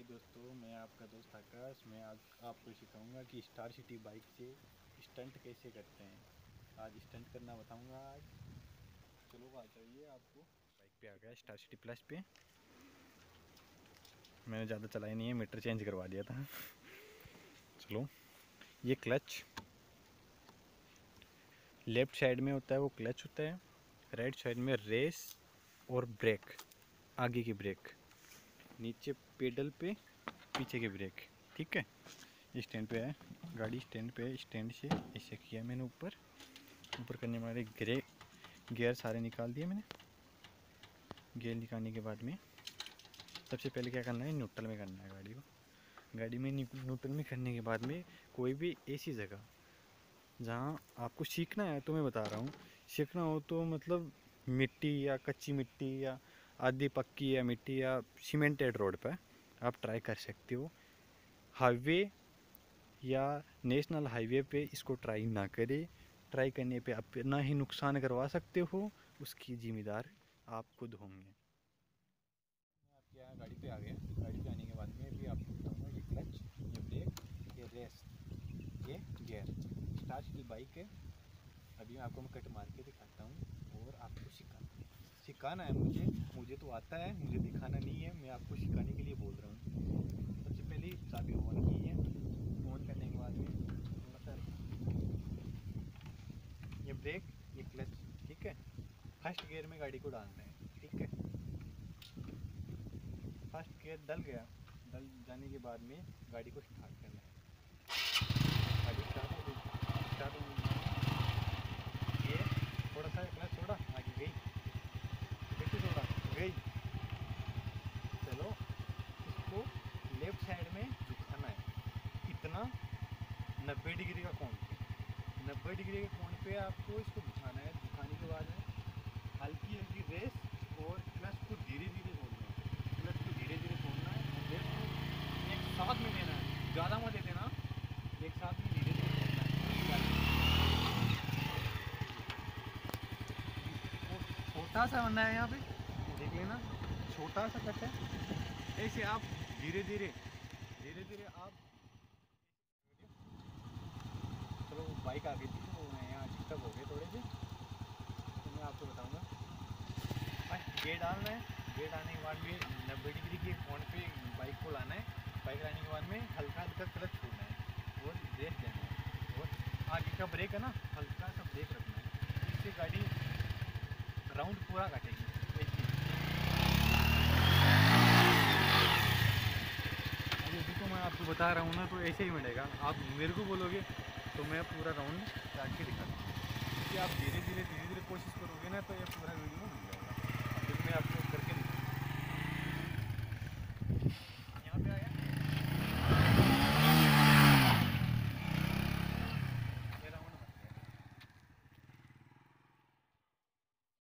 हाय दोस्तों, मैं आपका दोस्त आकाश। मैं आज आपको सिखाऊंगा कि स्टार सिटी बाइक से स्टंट कैसे करते हैं। आज स्टंट करना बताऊंगा आज। चलो आ जाइए, आपको बाइक पे आ गया स्टार सिटी प्लस पे। मैंने ज़्यादा चलाई नहीं है, मीटर चेंज करवा दिया था। चलो, ये क्लच लेफ्ट साइड में होता है, वो क्लच होता है। राइट साइड में रेस और ब्रेक, आगे की ब्रेक। नीचे पेडल पे पीछे की ब्रेक। ठीक है, स्टैंड पे है गाड़ी, स्टैंड पे है। स्टैंड से ऐसे किया मैंने, ऊपर करने वाले गियर सारे निकाल दिए मैंने। गियर निकालने के बाद में सबसे पहले क्या करना है, न्यूट्रल में करना है गाड़ी को। गाड़ी में न्यूट्रल में करने के बाद में कोई भी ऐसी जगह जहाँ आपको सीखना है, तो मैं बता रहा हूँ, सीखना हो तो मतलब मिट्टी या कच्ची मिट्टी या आधी पक्की या मिट्टी या सीमेंटेड रोड पर आप ट्राई कर सकते हो। हाईवे या नेशनल हाईवे पे इसको ट्राई ना करें। ट्राई करने पे आप ना ही नुकसान करवा सकते हो, उसकी जिम्मेदार आप खुद होंगे। मैं आपके यहाँ गाड़ी पे आ गया। गाड़ी पे आने के बाद में भी आपको बताऊँगा, ये क्लच, ये ब्रेक, ये रेस, ये गियर। स्टार सिटी बाइक है। अभी आपको मैं कट मार के दिखाता हूँ और आपको सिखाना है। मुझे तो आता है, मुझे दिखाना नहीं है। मैं आपको सिखाने के लिए बोल रहा हूँ। सबसे पहले चाबी ऑन की है। ऑन करने के बाद में ये ब्रेक, ये क्लच। ठीक है, फर्स्ट गियर में गाड़ी को डालना है। ठीक है, फर्स्ट गियर डल गया। डल जाने के बाद में गाड़ी को स्टार्ट करना है। गाड़ी स्टार्ट हो गई। स्टार्ट होने के बाद ये थोड़ा सा क्लच छोड़ा, आगे गई, फिर से छोड़ा, गई। चलो, इसको लेफ्ट साइड में झुकाना है, इतना 90 डिग्री का कोण पे। 90 डिग्री के कोण पे आपको इसको झुकाना है। झुकाने के बाद में हल्की हल्की रेस और क्लच को धीरे धीरे छोड़ना है। क्लच को धीरे धीरे छोड़ना है और रेस को एक साथ में देना है, ज़्यादा मत दे देना, एक साथ में धीरे धीरे छोड़ना है। छोटा सा बनना है, यहाँ पे देख लेना, छोटा सा कट है। ऐसे आप धीरे धीरे आप। चलो, बाइक आ गई थी तो मैं यहाँ डिस्टर्ब हो गए थोड़े से, तो मैं आपको बताऊँगा। फर्स्ट गेयर डालना है। गेयर डालने के बाद में 90 डिग्री के कोण पे बाइक को लाना है। बाइक लाने के बाद में हल्का हल्का क्लच छोड़ना है और रेस देना है। और आगे का ब्रेक है ना, हल्का सा ब्रेक रखना है। इससे गाड़ी राउंड पूरा काटेगी। अभी तो मैं आपको बता रहा हूँ ना, तो ऐसे ही मिलेगा। आप मेरे को बोलोगे तो मैं पूरा राउंड काट के दिखा दूँगा। क्योंकि आप धीरे धीरे कोशिश करोगे ना, तो ये पूरा वीडियो मिल जाएगा। अभी मैं आपको